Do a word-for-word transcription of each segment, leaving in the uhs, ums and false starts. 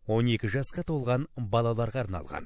он екі жасқа толған балаларға арналған.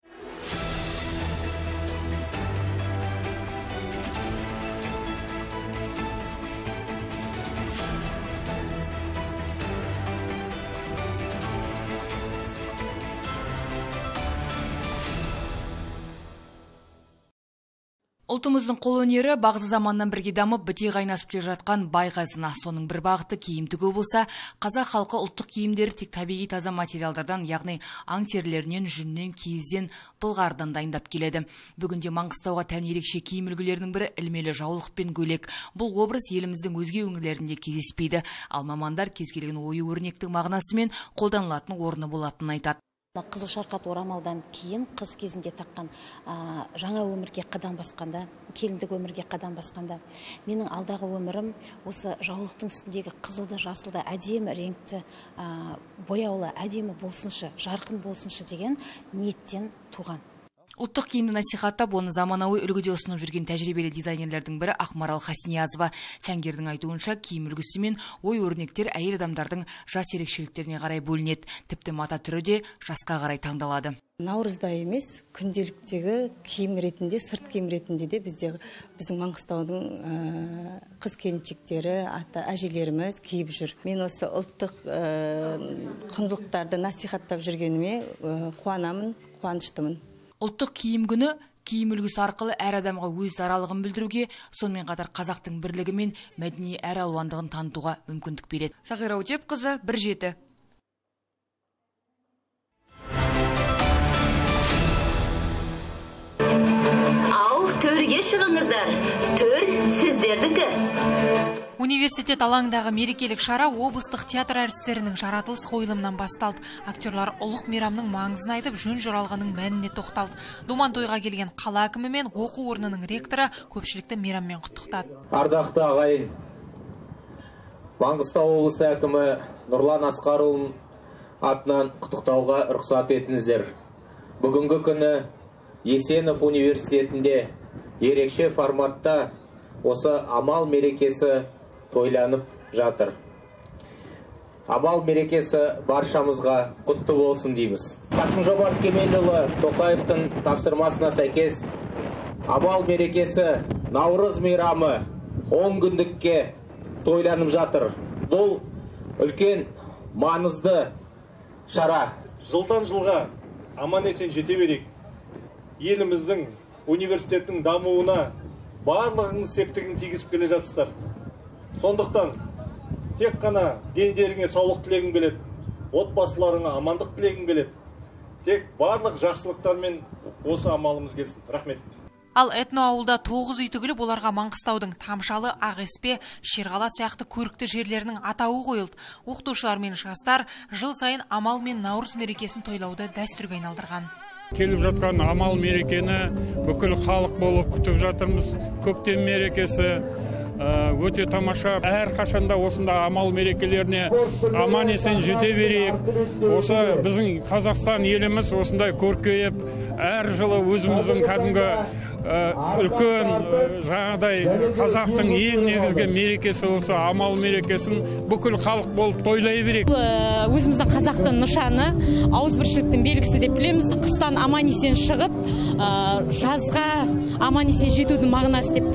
Ұлтымыздың қолөнері бағзы заманнан бірге дамып, біте қайнасып келе жатқан бай қазына. Соның бір бағыты киім тігу болса, қазақ халқы ұлттық киімдері тек табиғи таза материалдардан, яғни аң терілерінен, жүннен, киізден, былғардан дайындап келеді. Бүгінде Маңғыстауға тән ерекше киім үлгілерінің бірі ілмелі жаулық пен көйлек. Бұл образ еліміздің өзге өңірлерінде кездеспейді. Ал мамандар кез келген ою өрнектің мағынасы мен қолданылатын орны болатынын айтады. Қызыл шарқат орамалдан кейін қыз кезінде таққан жаңа өмірге қадам басқанда, келіндік өмірге қадам басқанда, менің алдағы өмірім осы жаулықтың үстіндегі қызылды, жасылды, әдемі реңкті, бояулы, әдемі болсыншы, жарқын болсыншы деген ниеттен туған. Ұлттық киімді насихаттап, оны заманауи үлгіде ұсынып жүрген тәжірибелі дизайнерлердің бірі Ақмарал Хасниязова. Сәнгердің айтуынша, киім үлгісі мен ой өрнектер әйел адамдардың жас ерекшеліктеріне қарай бөлінеді. Тіпті мата түрі де жасқа қарай таңдалады. Наурызда емес, күнделіктегі киім ретінде, сырт киім ретінде де бізде біздің Маңғыстаудың қыз келіншектері, ата әжелеріміз киіп жүр. Мен осы ұлттық құндылықтарды насихаттап жүргеніме қуанамын, қуаныштымын. Ұлттық киім күні киім үлгісі арқылы әр адамға өз даралығын білдіруге, сонымен қатар қазақтың бірлігі мен мәдени әр алуандығын танытуға мүмкіндік береді. Сағира Өтепқызы, бір жеті. Ау, төрге шығыңыздар. Төр сіздердікі. Университет алаңдағы мерекелік шара облыстық театр әртістерінің жаратылыс қойылымынан басталды. Актерлар ұлық мейрамның маңызын айтып, жөн жоралғының мәніне тоқталды. Думан тойға келген қала әкімі мен оқу орнының ректоры көпшілікті мейраммен құттықтады. Ардақты ағайын, Маңғыстау облысы әкімі Нұрлан Асқарұлын атынан құттықтауға рұқсат етіңіздер. Бүгінгі күні Есенов университетінде ерекше форматта осы амал мерекесі тойланып жатыр. Амал мерекесі баршамызға құтты болсын дейміз. Қасым-Жомарт Кемелұлы Тоқаевтың тапсырмасына сәйкес амал мерекесі Наурыз мейрамы он күндікке тойланып жатыр. Бұл үлкен маңызды шара. Жылдан жылға аман-есен жете берейік. Еліміздің университеттің дамуына барлығыңыз септігін тигізіп келе жатсыздар. Сондықтан тек қана дендеріңе саулық тілегім келеді, отбасыларыңа амандық тілегім келеді. Тек барлық жақсылықтармен осы амалымыз келсін. Рахмет. Ал этно ауылда тоғыз үй тігіліп, оларға Маңғыстаудың Тамшалы, Ағеспе, Шерғала сияқты көрікті жерлерінің атауы қойылды. Оқытушылар мен жастар жыл сайын амал мен Наурыз мерекесін тойлауды дәстүрге айналдырған. Келіп жатқан амал мерекені бүкіл халық болып күтіп жатырмыз. Көктем мерекесі өте тамаша. Әр қашанда осында амал мерекелеріне аман есен жете берейік. Осы біздің Қазақстан еліміз осындай көркейіп, әр жылы өзіміздің кәдімгі үлкен жаңағыдай қазақтың ең негізгі мерекесі осы амал мерекесін бүкіл халық болып тойлай берейік. Өзіміздің қазақтың нышаны, ауызбіршіліктің белгісі деп білеміз. Қыстан аман есен шығып, жазға аман есен жетудің мағынасы деп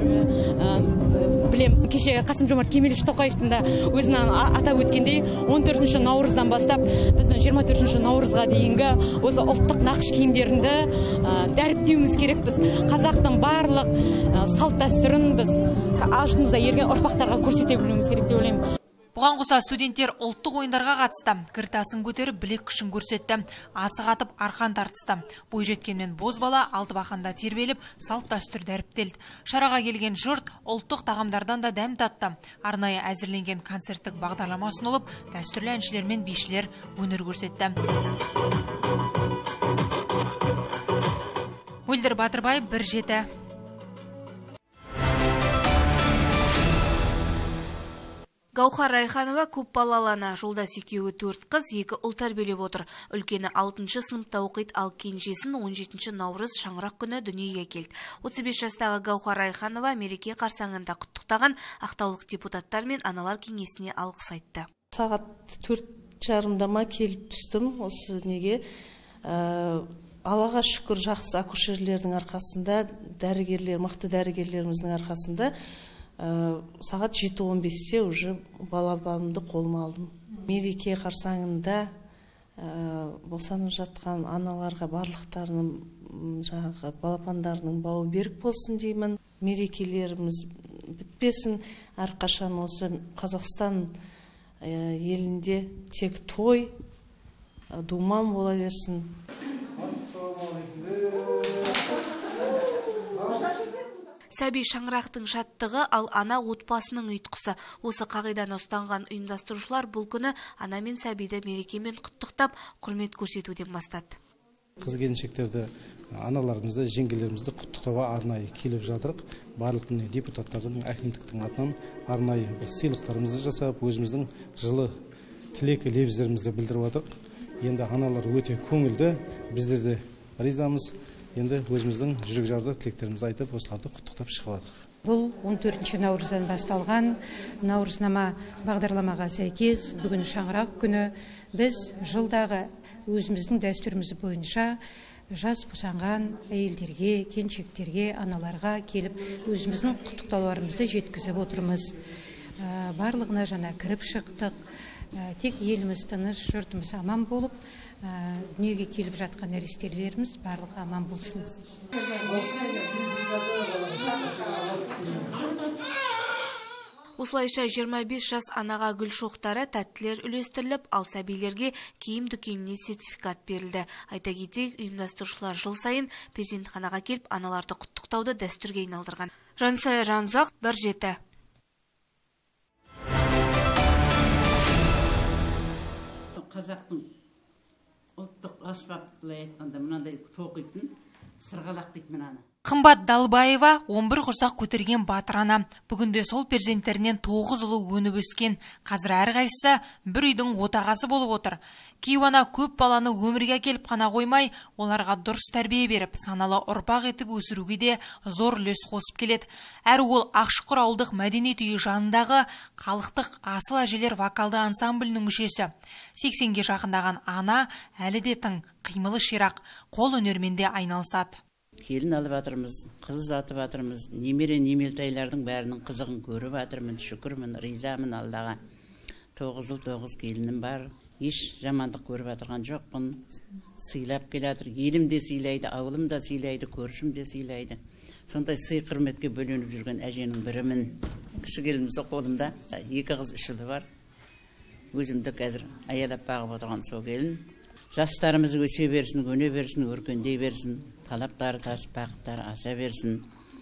білеміз. Кеше Қасым-Жомарт Кемелұлы Тоқаевтың да өзінен атап өткендей, он төртінші наурыздан бастап біздің жиырма төртінші наурызға дейінгі осы ұлттық нақыш киімдерінде дәріптеуіміз керек. Біз қазақтың барлық салт дәстүрін біз алдымызда ерген ұрпақтарға көрсете білуіміз керек деп ойлаймын. Бұған қоса студенттер ұлттық ойындарға қатысты, кіртасын көтеріп білек күшін көрсетті, асық атып арқан тартысты. Бой жеткенмен бозбала алты бақанда тербеліп, салт дәстүр дәріптелді. Шараға келген жұрт ұлттық тағамдардан да дәм татты. Арнайы әзірленген концерттік бағдарлама ұсынылып, дәстүрлі әншілер мен бишілер өнер көрсетті. Мөлдір Батырбай, бір жеті. Гаухар Райханова көп балалы ана, жолдас екеуі төрт қыз, екі ұл тәрбиелеп отыр. Үлкені алтыншы сыныпта оқиды, ал кенжесін он жетінші наурыз шаңырақ күні дүниеге келді. отыз бес жастағы Гаухар Райханова мереке қарсаңында құттықтаған ақтаулық депутаттар мен аналар кеңесіне алғыс айтты. Сағат төрт жарымдама келіп түстім осы неге. Аллаға шүкір, жақсы акушерлердің арқасында, дәрігерлер, мықты дәрігерлеріміздің арқасында сағат жеті он бесте уже балабанымды қолыма алдым. Мереке қарсаңында босанып жатқан аналарға барлықтарының жаңағы балапандарының бауы берік болсын деймін. Мерекелеріміз бітпесін, әрқашан осы Қазақстан елінде тек той, думан бола берсін. Сәби шаңырақтың шаттығы, ал ана отбасының ұйытқысы. Осы қағиданы ұстанған ұйымдастырушылар бұл күні ана мен сәбиді мерекемен құттықтап, құрмет көрсетуден бастады. Қыз келіншектерді, аналарымызды, жеңгелерімізді құттықтауға арнайы келіп жатырық. Барлық депутаттардың, әкімдіктің атынан арнайы сыйлықтарымызды жасап, өзіміздің жылы тілек лебіздерімізді білдіріп жатырық. Енді аналар өте көңілді, біздер де ризамыз. Енді өзіміздің жүрек жарды тілектерімізді айтып, осыларды құттықтап шығып жатырық. Бұл он төртінші наурыздан басталған наурызнама бағдарламаға сәйкес бүгін шаңырақ күні біз жылдағы өзіміздің дәстүріміз бойынша жас босанған әйелдерге, келіншектерге, аналарға келіп өзіміздің құттықтауларымызды жеткізіп отырмыз. Барлығына жаңа кіріп шықтық. Тек еліміз тыныш, жұртымыз аман болып, дүниеге келіп жатқан нәрестелеріміз барлығы аман болсын. Осылайша жиырма бес жас анаға гүл шоқтары, тәттілер үлестіріліп, ал сәбилерге киім дүкеніне сертификат берілді. Айта кетейік, ұйымдастырушылар жыл сайын перзентханаға келіп аналарды құттықтауды дәстүрге айналдырған. Жансая Жанұзақ, бір жеті. Қазақтың ұлттық аспап былай айтқанда мынандай тоқитын сырғалақ дейді мынаны. Қымбат Далбаева он бір құрсақ көтерген батыр ана. Бүгінде сол перзенттерінен тоғыз ұлы өніп өскен. Қазір әрқайсысы бір үйдің отағасы болып отыр. Кейуана көп баланы өмірге келіп қана қоймай, оларға дұрыс тәрбие беріп, саналы ұрпақ етіп өсіруге де зор үлес қосып келеді. Әрі ол Ақшұқыр ауылдық мәдениет үйі жанындағы халықтық асыл әжелер вокалды ансамблінің мүшесі. сексенге жақындаған ана әлі де тың, қимылы ширақ, қол өнермен де айналысады. Келін алып жатырмыз, қыз ұзатып жатырмыз, немере немелтайлардың бәрінің қызығын көріп жатырмын, шүкірмін, ризамын Аллаға. Тоғыз ұл, тоғыз келінім бар, еш жамандық көріп жатырған жоқпын. Сыйлап келе жатыр, елім де сыйлайды, ауылым да сыйлайды, көршім де сыйлайды. Сондай сый құрметке бөленіп жүрген әженің бірімін. Кіші келінімізі қолымда, екі қыз үш ұлы бар. Өзімді қазір аялап бағып отырған сол келін. Жастарымыз өсе берсін, көне берсін, өркендей берсін, талаптары тасып, бақыттары аса берсін.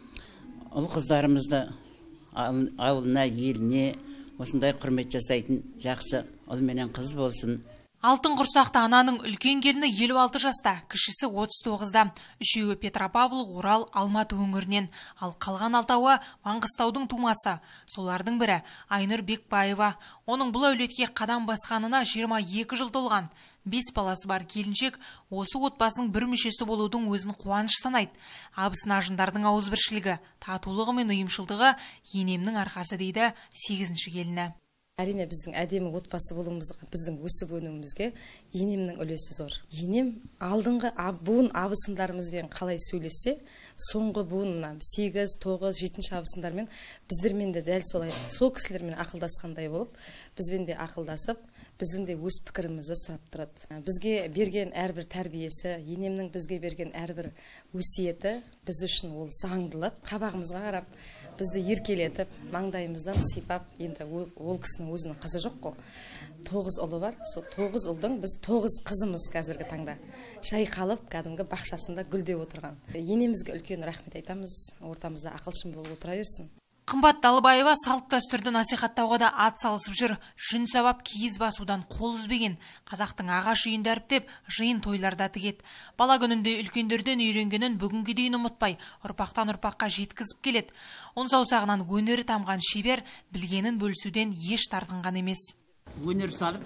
Ұл қыздарымызды ауылына, еліне осындай құрмет жасайтын жақсы ұл менен қыз болсын. Алтын құрсақты ананың үлкен келіні елу алты жаста, кішісі отыз тоғызда. Үшеуі Петропавл, Орал, Алматы өңірінен, ал қалған алтауы Маңғыстаудың тумасы. Солардың бірі Айнұр Бекбаева. Оның бұл әулетке қадам басқанына жиырма екі жыл толған. Бес баласы бар келіншек осы отбасының бір мүшесі болудың өзін қуаныш санайды. Абысын ажындардың ауызбіршілігі, татулығы мен ұйымшылдығы енемнің арқасы дейді сегізінші келіні. Әрине біздің әдемі отбасы болуымызға, біздің өсіп өнуімізге енемнің үлесі зор. Енем алдыңғы буын абысындарымызбен қалай сөйлессе, соңғы буын сегіз, тоғыз, жетінші абысындармен біздермен де дәл солай, сол кісілермен ақылдасқандай болып, бізбен де ақылдасып, біздің де өз пікірімізді сұрап тұрады. Бізге берген әрбір тәрбиесі, енемнің бізге берген әрбір өсиеті біз үшін ол заңдылық. Қабағымызға қарап, бізді еркелетіп, маңдайымыздан сипап, енді ол, ол кісінің өзінің қызы жоқ қой. Тоғыз ұлы бар, сол тоғыз ұлдың біз тоғыз қызымыз қазіргі таңда жайқалып, кәдімгі бақшасында гүлдеп отырған. Енемізге үлкен рахмет айтамыз, ортамызда ақылшым болып отыра берсін. Қымбат Далбаева салт дәстүрді насихаттауға да ат салысып жүр. Жүн сабап киіз басудан қол үзбеген. Қазақтың ағаш үйін дәріптеп, жиын тойларда тігеді. Бала күнінде үлкендерден үйренгенін бүгінге дейін ұмытпай, ұрпақтан ұрпаққа жеткізіп келеді. Он саусағынан өнері тамған шебер білгенін бөлісуден еш тартынған емес. Өнер салып,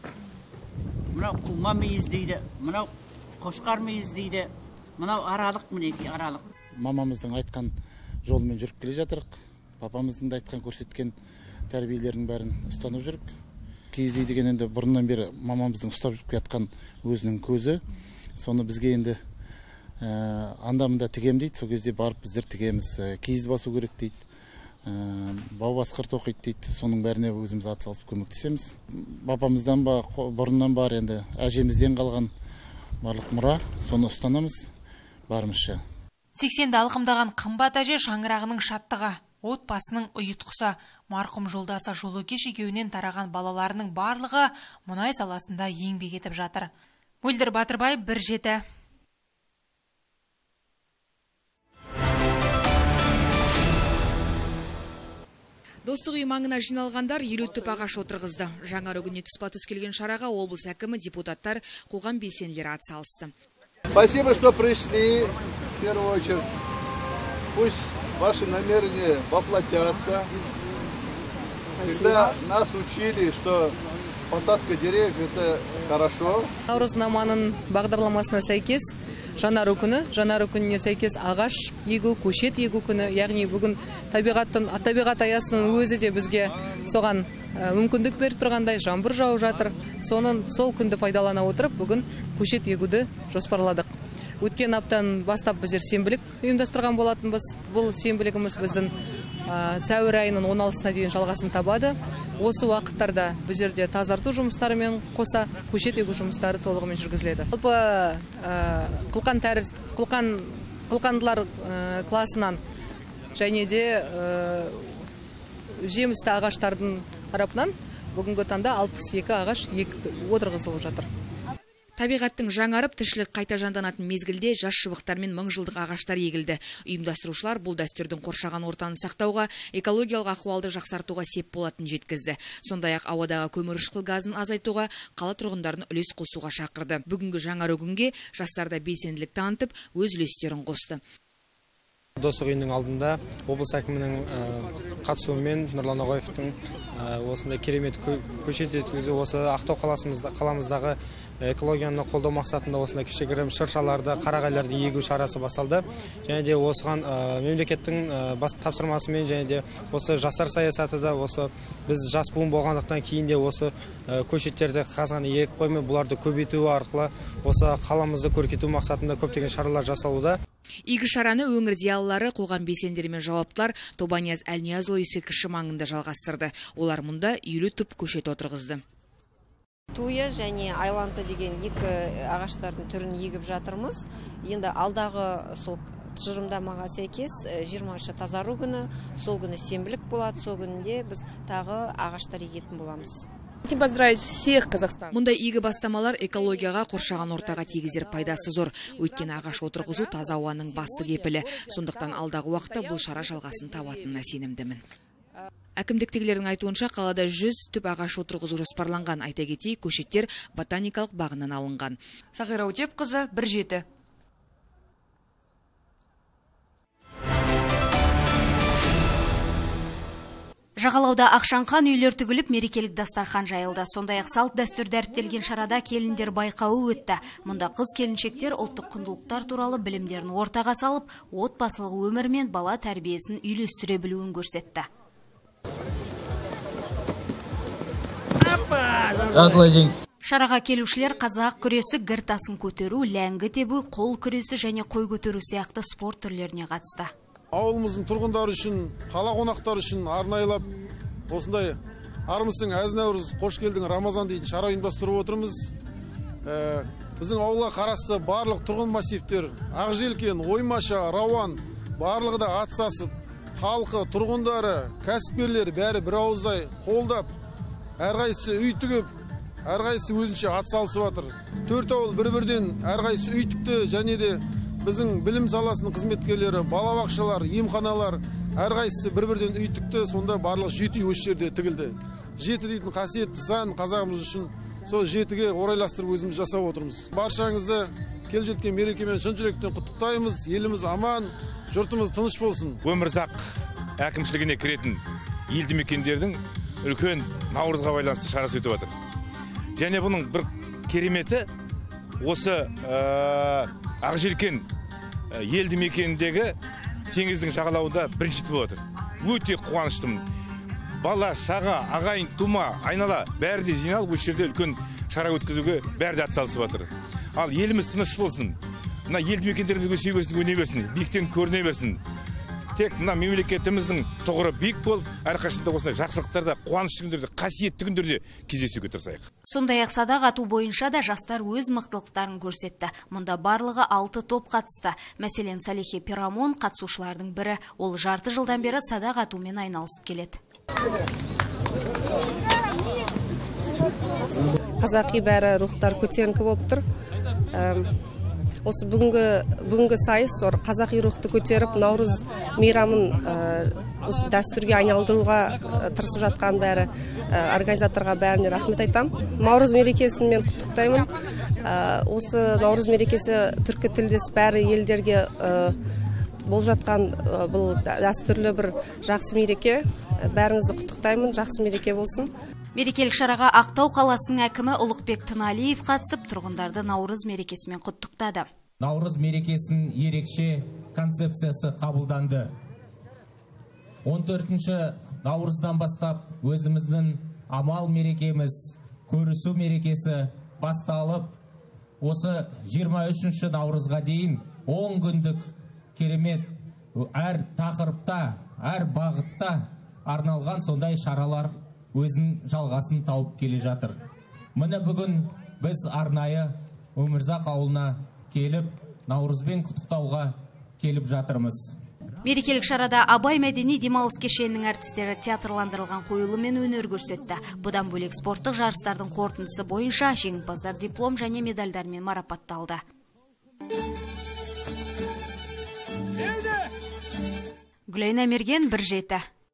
мынау құлма мейіз дейді, мынау қошқар мейіз дейді, мынау аралық мінеки аралық. Мамамыздың айтқан жолымен жүріп келе жатырық. Папамыздың да айтқан көрсеткен тәрбиелерінің бәрін ұстанып жүрік. киіз үй деген енді бұрыннан бері мамамыздың ұстап жүріп жатқан өзінің көзі. Соны бізге енді андамында тігем дейді. Сол кезде барып біздер тігеміз. Киіз басу керек дейді. Бау басқырт оқиды дейді. Соның бәріне өзіміз атсалысып көмектесеміз. Бабамыздан ба, бұрыннан бар енді әжемізден қалған барлық мұра, соны ұстанамыз барымызша. сексенді алқымдаған қымбат әже шаңырағының шаттығы, отбасының ұйытқысы. Марқұм жолдасы Жолыкеш екеуінен тараған балаларының барлығы мұнай саласында еңбек етіп жатыр. Мөлдір Батырбай, бір жеті. Достық үй маңына жиналғандар елу түп ағаш отырғызды. Жаңа күніне тұспа-тұс келген шараға облыс әкімі, депутаттар, қоғам белсенділері атсалысты. Спасибо, что пришли, в первую очередь. Пусть ваши намерения воплотятся. Всегда нас учили, что посадка деревьев – это хорошо. Наурызнаманың бағдарламасына сәйкес, жаңару күні, жаңару күніне сәйкес ағаш егу, көшет егу күні, яғни бүгін табиғаттың, табиғат аясының өзі де бізге соған мүмкіндік беріп тұрғандай жаңбыр жауып жатыр. Соның сол күнді пайдалана отырып, бүгін көшет егуді жоспарладық. Өткен аптан бастап біздер сенбілік ұйымдастырған болатынбыз. Бұл сенбілігіміз біздің сәуір айының он алтысына дейін жалғасын табады. Осы уақыттарда біздерде тазарту жұмыстарымен қоса көшет егу жұмыстары толығымен жүргізіледі. Жалпы қылқан тәріз, қылқан қылқандылар класынан және де жемісті ағаштардың тарапынан бүгінгі таңда алпыс екі ағаш отырғызылып жатыр. Табиғаттың жаңарып, тіршілік қайта жанданатын мезгілде жас шыбықтар мен мың жылдық ағаштар егілді. Ұйымдастырушылар бұл дәстүрдің қоршаған ортаны сақтауға, экологиялық ахуалды жақсартуға сеп болатын жеткізді. Сондай-ақ ауадағы көмірқышқыл газын азайтуға, қала тұрғындарын үлес қосуға шақырды. Бүгінгі жаңару күнге жастарда белсенділік танытып, өз үлестерін қосты. Достық үйінің алдында облыс әкімінің қатысуымен Нұрлан Ноғаевтың осындай керемет көшет еткізу, осы Ақтау қаламыздағы экологияны қолдау мақсатында осындай кішігірім шыршаларды, қарағайларды егу шарасы басталды. Және де осыған мемлекеттің бас тапсырмасымен және де осы жастар саясаты да осы біз жас буын болғандықтан кейін де осы көшеттерді қазған егіп қоймай бұларды көбейту арқылы осы қаламызды көркейту мақсатында көптеген шаралар жасалуда. Игі шараны өңір зиялылары, қоғам белсенділері мен жауаптылар Тобанияз Әлниязұлы ескерткіші маңында жалғастырды. Олар мұнда елу түп көшет отырғызды. Туя және айланты деген екі ағаштардың түрін егіп жатырмыз. Енді алдағы сол тұжырымдамаға сәйкес жиырмасыншы тазару күні, сол күні сенбілік болады, сол күнінде біз тағы ағаштар егетін боламыз. Хотим поздравить всех Казахстан. Мұндай игі бастамалар экологияға, қоршаған ортаға тигізер пайдасы зор. Өйткені ағаш отырғызу таза ауаның басты кепілі. Сондықтан алдағы уақытта бұл шара жалғасын табатынына сенімдімін. Әкімдіктегілердің айтуынша қалада жүз түп ағаш отырғызу жоспарланған. Айта кетейік, көшеттер ботаникалық бағынан алынған. Сағира Өтепқызы, бір жеті. Жағалауда Ақшанқан үйлер тігіліп, мерекелік дастархан жайылды. Сондай-ақ салт дәстүр дәріптелген шарада келіндер байқауы өтті. Мұнда қыз келіншектер ұлттық құндылықтар туралы білімдерін ортаға салып, отбасылық өмір мен бала тәрбиесін үйлестіре білуін көрсетті. Шараға келушілер қазақ күресі, гір тасын көтеру, ләңгі тебу, қол күресі және қой көтеру сияқты спорт түрлеріне қатысты. Ауылымыздың тұрғындары үшін, қала қонақтары үшін арнайлап осындай армысың әз-наурыз қош келдің Рамазан дейтін шара ұйымдастырып отырмыз. Біздің ауылға қарасты барлық тұрғын массивтер, Ақжелкен, Оймаша, Рауан барлығы да атсасып, халқы, тұрғындары, кәсіпкерлер бәрі бір ауыздай қолдап, әрқайсысы үй тігіп, әрқайсысы өзінше атсалысып жатыр. Төрт ауыл бір-бірден әрқайсысы үй тікті және де біздің білім саласының қызметкерлері, балабақшалар, емханалар, әрқайсысы бір-бірден үй тікті, сонда барлық жеті үй осы жерде тігілді. Жеті дейтін қасиетті сан қазағымыз үшін сол жетіге орайластырып өзіміз жасап отырмыз. Баршаңызды келіп жеткен мерекемен шын жүректен құттықтаймыз. Еліміз аман, жұртымыз тыныш болсын. Өмірзақ әкімшілігіне кіретін елді мекендердің үлкен Наурызға байланысты шарасы өтіп жатыр. Және бұның бір кереметі осы Ақжелкен елді мекеніндегі теңіздің жағалауында бірінші болып отыр. Өте қуаныштымын. бала, шаға, ағайын, тума, айнала бәрі де жиналып осы жерде үлкен шара өткізуге бәрі де атсалысып жатыр. Ал еліміз тыныш болсын. Мына елді мекендерімізге өсе берсін, өне берсін, биіктен көріне берсін. Тек мына мемлекетіміздің тұғыры биік болып, әрқашанда осындай жақсылықтарда, қуанышты күндерде, қасиетті күндерде кездесуге тырысайық. Сондай-ақ садақ ату бойынша да жастар өз мықтылықтарын көрсетті. Мұнда барлығы алты топ қатысты. Мәселен, Салихе Пирамон қатысушылардың бірі. Ол жарты жылдан бері садақ атумен айналысып келеді. Қазақи бәрі рухтар көтеріңкі болып тұр. Осы бүгінгі бүгінгі сайыс қазақи рухты көтеріп, Наурыз мейрамын осы дәстүрге айналдыруға тырысып жатқан бәрі организаторға бәріне рахмет айтам. Наурыз мерекесін мен құттықтаймын. Осы Наурыз мерекесі түркі тілдес бәрі елдерге болып жатқан бұл дәстүрлі бір жақсы мереке. Бәріңізді құттықтаймын, жақсы мереке болсын. Мерекелік шараға Ақтау қаласының әкімі Ұлықбек Тыналиев қатысып, тұрғындарды Наурыз мерекесімен құттықтады. Наурыз мерекесінің ерекше концепциясы қабылданды. он төртінші наурыздан бастап өзіміздің амал мерекеміз, көрісу мерекесі басталып, осы жиырма үшінші наурызға дейін он күндік керемет әр тақырыпта, әр бағытта арналған сондай шаралар өзін жалғасын тауып келе жатыр. Міне бүгін біз арнайы Өмірзақ ауылына келіп, Наурызбен құттықтауға келіп жатырмыз. Мерекелік шарада Абай мәдени демалыс кешенінің әртістері театрландырылған қойылыммен өнер көрсетті. Бұдан бөлек спорттық жарыстардың қорытындысы бойынша жеңімпаздар диплом және медальдармен марапатталды. Гүлайна Мерген, бір жеті.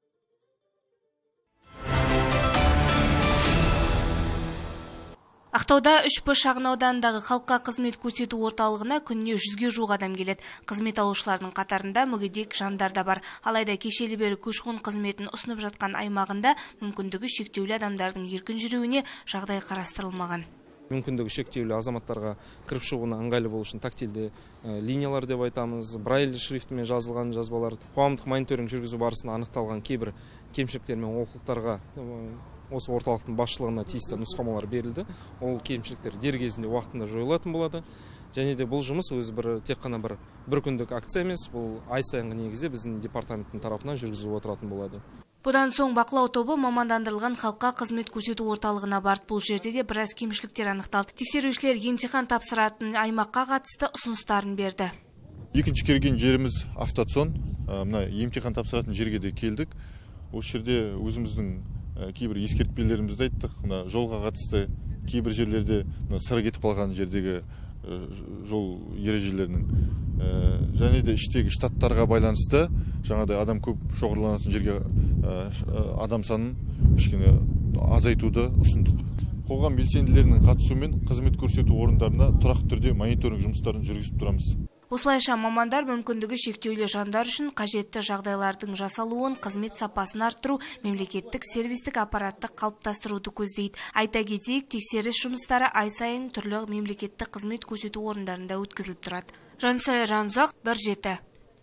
Ақтауда үш Б шағын ауданындағы халыққа қызмет көрсету орталығына күніне жүзге жуық адам келеді. Қызмет алушылардың қатарында мүгедек жандар да бар. Алайда кешелі бері көші-қон қызметін ұсынып жатқан аймағында мүмкіндігі шектеулі адамдардың еркін жүруіне жағдай қарастырылмаған. Мүмкіндігі шектеулі азаматтарға кіріп шығуына ыңғайлы болу үшін тактильді линиялар деп айтамыз, брайль шрифтімен жазылған жазбалар, қоғамдық мониторинг жүргізу барысында анықталған кейбір кемшіліктер мен олқылықтарға осы орталықтың басшылығына тиісті нұсқамалар берілді. Ол кемшіліктер дер кезінде уақытында жойылатын болады. Және де бұл жұмыс өзі бір тек қана бір бір күндік акция емес, бұл ай сайынғы негізде біздің департаменттің тарапынан жүргізіліп отыратын болады. Бұдан соң бақылау тобы мамандандырылған халыққа қызмет көрсету орталығына барды. Бұл жерде де біраз кемшіліктер анықталды. Тексерушілер емтихан тапсыратын аймаққа қатысты ұсыныстарын берді. Екінші келген жеріміз автоцон. Мына емтихан тапсыратын жерге де келдік. Осы жерде өзіміздің кейбір ескертпелерімізді айттық. Мына жолға қатысты кейбір жерлерде сыры кетіп қалған жердегі жол ережелерінің және де іштегі штаттарға байланысты жаңадай адам көп шоғырланатын жерге адам санын кішкене азайтуды ұсындық. Қоғам белсенділерінің қатысуымен қызмет көрсету орындарына тұрақты түрде мониторинг жұмыстарын жүргізіп тұрамыз. Осылайша мамандар мүмкіндігі шектеулі жандар үшін қажетті жағдайлардың жасалуын, қызмет сапасын арттыру, мемлекеттік сервистік аппаратты қалыптастыруды көздейді. Айта кетейік, тексеріс жұмыстары ай сайын түрлі мемлекеттік қызмет көрсету орындарында өткізіліп тұрады. Жансая Жанұзақ, бір жеті.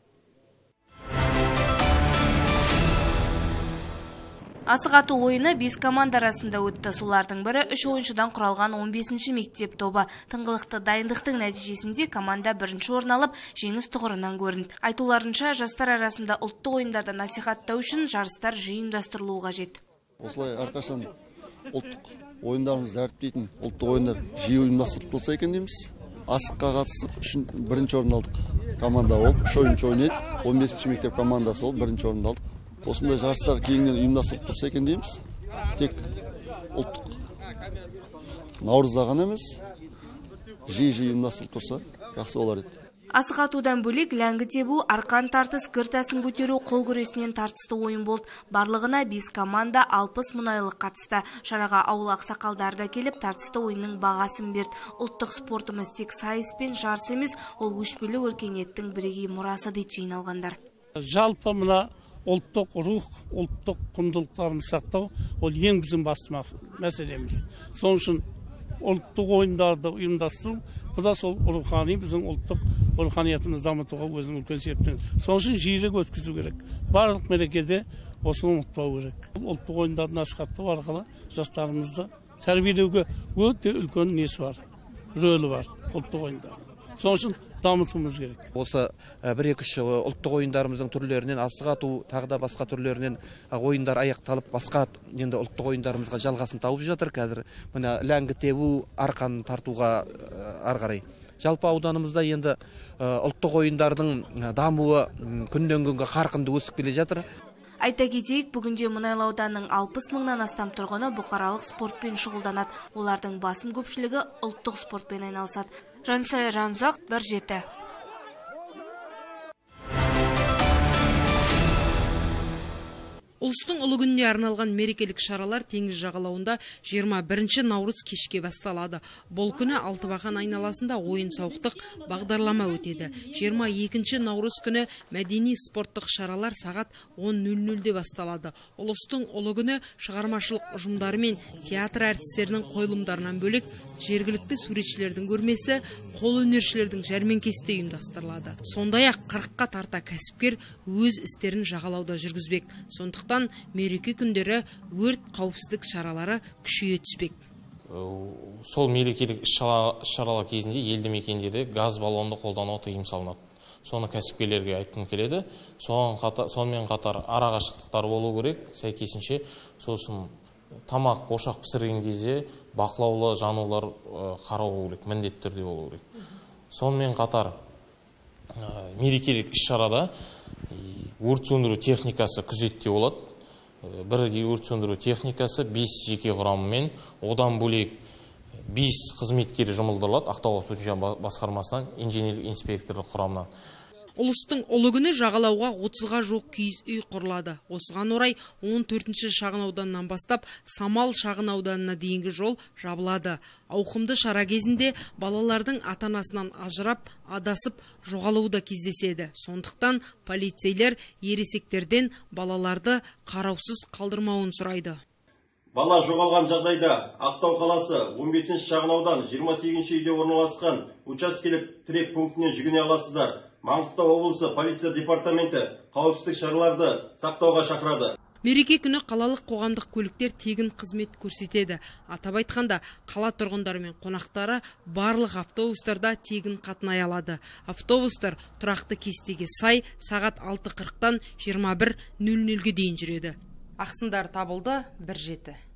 Асық ату ойыны бес команда арасында өтті. Солардың бірі үш ойыншыдан құралған он бесінші мектеп тобы. Тыңғылықты дайындықтың нәтижесінде команда бірінші орын алып, жеңіс тұғырынан көрінді. Айтуларынша, жастар арасында ұлттық ойындарды насихаттау үшін жарыстар жиі ұйымдастырылуы қажет. Осылай әрқашан ұлттық ойындарымызды дәріптейтін ұлттық ойындар жиі ұйымдастырылып болса екен дейміз. Асыққа қатысып үшін бірінші орын алдық. Команда болып үш ойыншы ойнайды. он бесінші мектеп командасы болып бірінші орын алдық. Осындай жарыстар кейіннен ұйымдастырып тұрса екен дейміз. Тек ұлттық наурызда ғана емес, жиі-жиі ұйымдастырып тұрса, жақсы болар еді. Асық атудан бөлек ләңгі тебу, арқан тартыс, гір-тасын көтеру, қол күресінен тартысты ойын болды. Барлығына бес команда алпыс мұнайлық қатысты. Шараға ауыл ақсақалдары да келіп, тартысты ойынның бағасын берді. Ұлттық спортымыз тек сайыс пен жарыс емес, ол өшпелі өркениеттің бірегей мұрасы дейді жиналғандар. Жалпы мына ұлттық рух, ұлттық құндылықтарымызды сақтау, ол ең біздің басты мәселеміз. Соның үшін ұлттық ойындарды ұйымдастыру, бұл да сол рухани, біздің ұлттық руханиятымызды дамытуға өзінің үлкен септігін. Соның үшін жиілік өткізу керек. Барлық мерекеде осыны ұмытпау керек. Ұлттық ойындарды насихаттау арқылы жастарымызды тәрбиелеуге өте үлкен несі бар, рөлі бар ұлттық ойындар. Соның үшін дамытуымыз керек. Осы бір-екі үш ұлттық ойындарымыздың түрлерінен асық ату, тағы да басқа түрлерінен ойындар аяқталып, басқа енді ұлттық ойындарымызға жалғасын тауып жатыр. Қазір мына ләңгі тебу, арқан тартуға ары қарай. Жалпы ауданымызда енді ұлттық ойындардың дамуы күннен күнге қарқынды өсіп келе жатыр. Айта кетейік, бүгінде Мұнайлы ауданының алпыс мыңнан астам тұрғыны бұқаралық спортпен шұғылданады. Олардың басым көпшілігі ұлттық спортпен айналысады. Жансая Жанұзақ, бір жеті. Ұлыстың ұлы күніне арналған мерекелік шаралар теңіз жағалауында жиырма бірінші наурыз кешке басталады. Бұл күні Алтыбақан айналасында ойын-сауықтық бағдарлама өтеді. жиырма екінші наурыз күні мәдени спорттық шаралар сағат он нөл нөлде басталады. Ұлыстың ұлы күні шығармашылық ұжымдары мен театр әртістерінің қойылымдарынан бөлек жергілікті суретшілердің көрмесі, қолөнершілердің жәрмеңкесі де ұйымдастырылады. Сондай-ақ қырыққа тарта кәсіпкер өз істерін жағалауда жүргізбек. Сондықтан мереке күндері өрт қауіпсіздік шаралары күшейе түспек. Сол мерекелік іс-шаралар кезінде елді мекендерде газ баллонды қолдануға тыйым салынады. Соны кәсіпкерлерге айтқым келеді. Сонымен қатар арақашықтықтар болу керек. Сәйкесінше сосын тамақ ошақ пісірген кезде бақылаулы жанулар қарау керек, міндетті түрде болу керек. Сонымен қатар мерекелік іс-шарада өрт сөндіру техникасы күзетте болады. Бір өрт сөндіру техникасы бес жеке құрамымен, одан бөлек бес қызметкері жұмылдырылады. Ақтау төтенше басқармасынан инженерлік инспекторлық құрамынан. Ұлыстың ұлы күні жағалауға отызға жоқ киіз үй құрылады. Осыған орай он төртінші шағын ауданнан бастап Самал шағын ауданына дейінгі жол жабылады. Ауқымды шара кезінде балалардың ата-анасынан ажырап, адасып, жоғалуы да кездеседі. Сондықтан полицейлер ересектерден балаларды қараусыз қалдырмауын сұрайды. Бала жоғалған жағдайда Ақтау қаласы он бесінші шағын аудан жиырма сегізінші үйде орналасқан учаскелік тірек пунктіне жүгіне аласыздар. Маңғыстау облысы полиция департаменті қауіпсіздік шараларды сақтауға шақырады. Мереке күні қалалық қоғамдық көліктер тегін қызмет көрсетеді. Атап айтқанда, қала тұрғындары мен қонақтары барлық автобустарда тегін қатынай алады. Автобустар тұрақты кестеге сай сағат алты қырықтан жиырма бір нөл нөлге дейін жүреді. Ақсындар табылды, бір жеті.